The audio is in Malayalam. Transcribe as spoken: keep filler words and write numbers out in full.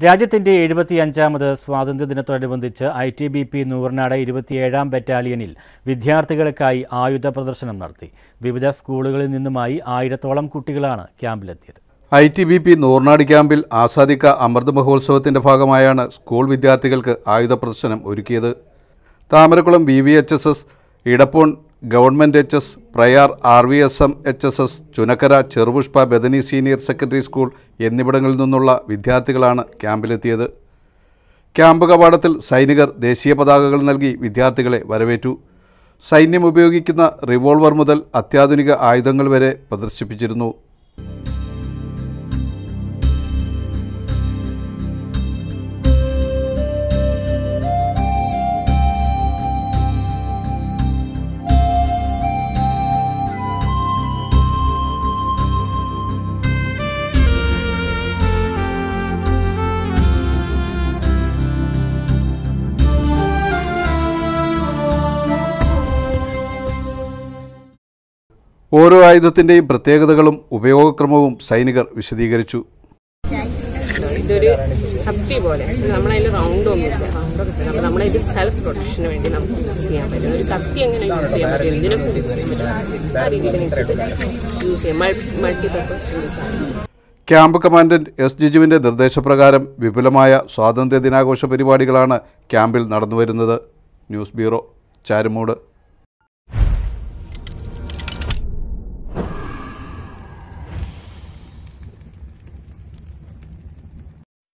രാജ്യത്തിന്റെ എഴുപത്തിയഞ്ചാമത് സ്വാതന്ത്ര്യദിനത്തോടനുബന്ധിച്ച് I T B P Noorinad ഇരുപത്തിയേഴാം ബറ്റാലിയനിൽ വിദ്യാർത്ഥികൾക്കായി ആയുധ പ്രദർശനം നടത്തി. വിവിധ സ്കൂളുകളിൽ നിന്നുമായി ആയിരത്തോളം കുട്ടികളാണ് ക്യാമ്പിലെത്തിയത്. I T B P Noorinad ക്യാമ്പിൽ ആസാദി കാ അമൃത് മഹോത്സവത്തിന്റെ ഭാഗമായാണ് സ്കൂൾ വിദ്യാർത്ഥികൾക്ക് ആയുധ പ്രദർശനം ഒരുക്കിയത്. Thamarakulam V V H S S, Edappon government H S, Prayar R V S M H S S, Chunakkara Cherupushpa Bethany senior secondary school എന്നിവിടങ്ങളിൽ നിന്നുള്ള വിദ്യാർത്ഥികളാണ് ക്യാമ്പിലെത്തിയത്. ക്യാമ്പ് കവാടത്തിൽ സൈനികർ ദേശീയ പതാകകൾ നൽകി വിദ്യാർത്ഥികളെ വരവേറ്റു. സൈന്യം ഉപയോഗിക്കുന്ന റിവോൾവർ മുതൽ അത്യാധുനിക ആയുധങ്ങൾ വരെ പ്രദർശിപ്പിച്ചിരുന്നു. ഓരോ ആയുധത്തിൻ്റെയും പ്രത്യേകതകളും ഉപയോഗക്രമവും സൈനികർ വിശദീകരിച്ചു. ഇതൊരു സബ്ജി പോലെ നമ്മളതിൽ റൗണ്ട് ഒന്നുമില്ല, റൗണ്ടൊക്കെ നമ്മളതിൽ സെൽഫ് പ്രൊട്ടക്ഷന് വേണ്ടി നമുക്ക് യൂസ് ചെയ്യാൻ പറ്റും. ഒരു കത്തി എങ്ങനെ യൂസ് ചെയ്യാൻ പറ്റും, എന്തിനൊക്കെ യൂസ് ചെയ്യാൻ പറ്റും, ആ രീതിയിൽ യൂസ് ചെയ്യാം. മൾട്ടിപർപ്പസ് യൂസ് ആണ്. ക്യാമ്പ് കമാൻഡന്റ് എസ് ജിജുവിൻ്റെ നിർദ്ദേശപ്രകാരം വിപുലമായ സ്വാതന്ത്ര്യ ദിനാഘോഷ പരിപാടികളാണ് ക്യാമ്പിൽ നടന്നുവരുന്നത്. News bureau, Charummood.